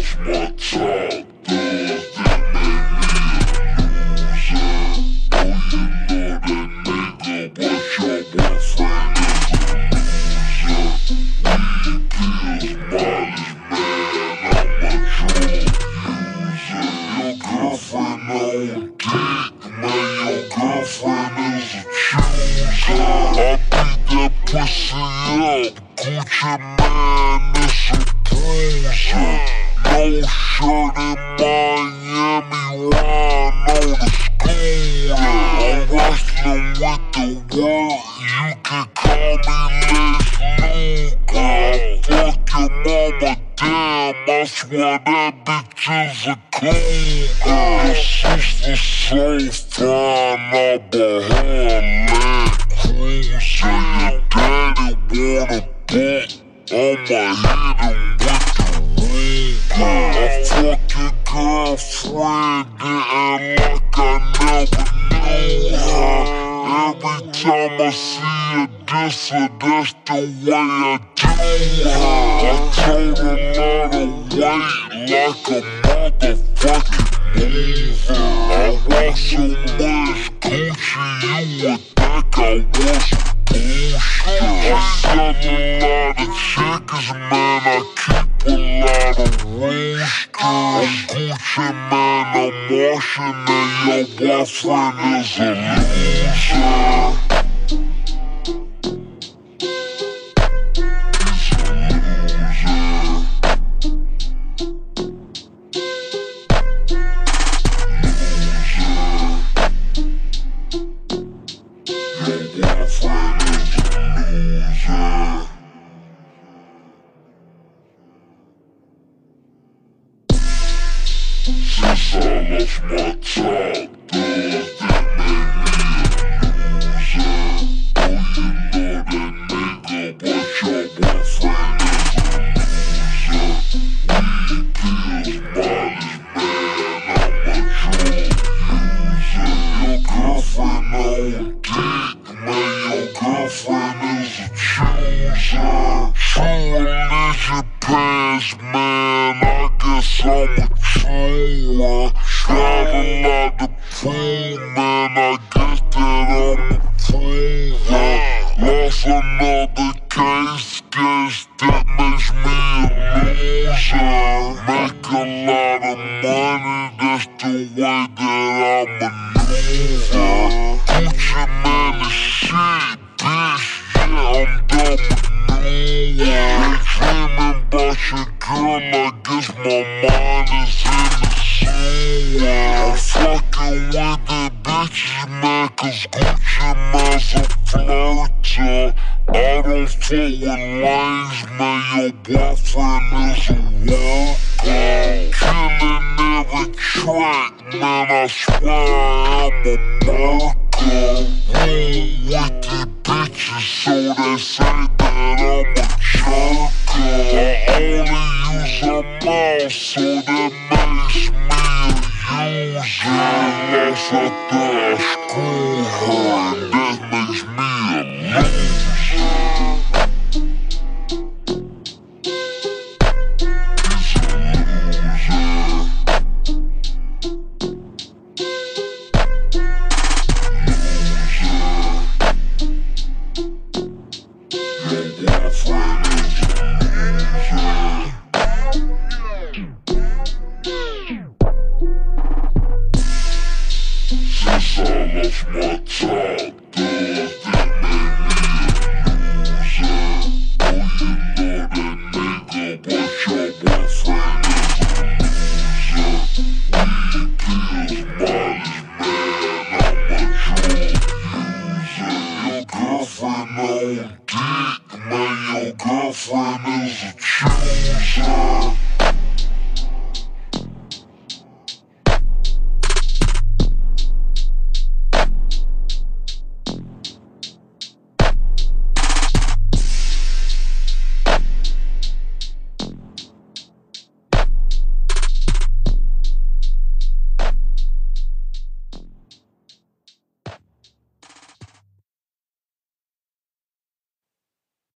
lost my top thugs that made me a loser. Oh, you know that nigga, but your boyfriend is a loser. Weed pills, mileage, man, I'm a drug user. Your girlfriend on dick, man, your girlfriend is a chooser. I beat that pussy up, Gucci man is a bruiser. No shirt in Miami, wine on the scooter. I'm wrestling with the world, you can call me Lex Luger. I fuck your mama, damn, I swear that bitch is a cougar. Your sister's so fine, I bought her a Land Cruiser. Your daddy wanna buck, I'ma hit him with the Ruger. I fuck your girlfriend, didn't like I never knew her. Every time I see her diss her, that's the way I do her. I told her not to wait like a motherfucking mover. I want so much Gucci, you would think I was bullshit. I sell a lot of chickens, man, I keep a lot of roosters. I'm Gucci, man, I'm washing, and your boyfriend is a loser. Since I lost my top thugs that made me a loser. Oh, you know that nigga, but your boyfriend is a loser. Weed pills, mileage, man, I'm a drug user. Your girlfriend on dick, man, your girlfriend is a chooser. True religion pants, man, I guess I'm a chooser. Travel out the pool, man, I guess that I'm a prover. Lost another case that makes me a loser. Make a lot of money, that's the way that I maneuver. Gucci man is shit, bitch, yeah, I'm done maneuver. Dreaming about your girl, I guess my mind is in the sewer. I'm fucking with the bitches, man, cause Gucci man's a flirter. I don't fuck with lanes, man, your boyfriend is a worker. Killing every track, man, I swear I am a murder. Roll with the bitches, so they say that I'm a jerker. I only use a mouse, so